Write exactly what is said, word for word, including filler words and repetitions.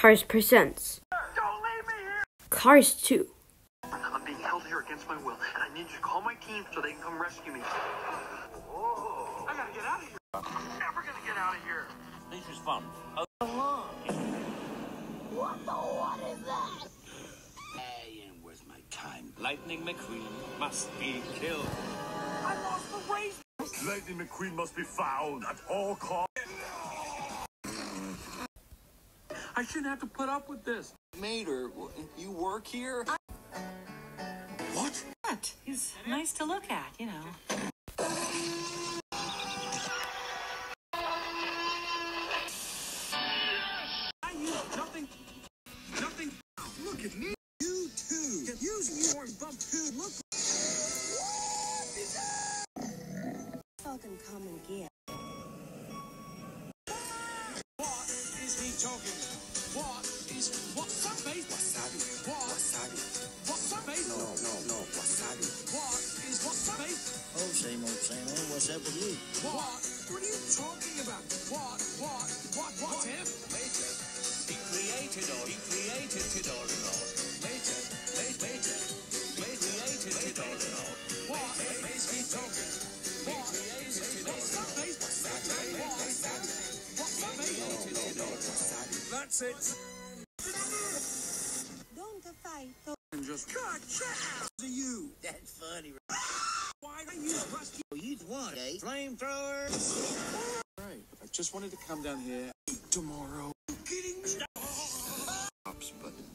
Cars presents Don't leave me here! Cars two. I'm being held here against my will, and I need you to call my team so they can come rescue me. Whoa! I gotta get out of here. I'm never gonna get out of here. This is fun. Oh, What the what is that? I am worth my time. Lightning McQueen must be killed. I lost the race! Lightning McQueen must be found at all costs. I shouldn't have to put up with this. Mater, you work here? What? What? He's nice to look at, you know. I use nothing. Nothing. Look at me. You too. Can use your bump too. Look. Fucking come and get. What is he talking? What is what's up, mate? Wasabi. What? Wasabi. What's up, mate? No, no, no, wasabi. What is what's up, mate? Oh, same old, same old. What's up with you? What? What are you talking about? What? What? What? What? Him? Later. He created all. He created it all in all. Later. Later. Later. Later. Created it all in all. What is he talking? What is it? What's up, mate? What's up, mate? What's up, mate? That's it. Don't fight. And just cut out to you. That's funny. Why are you rusty? You want a flamethrower? Right. I just wanted to come down here tomorrow. Kidding me? But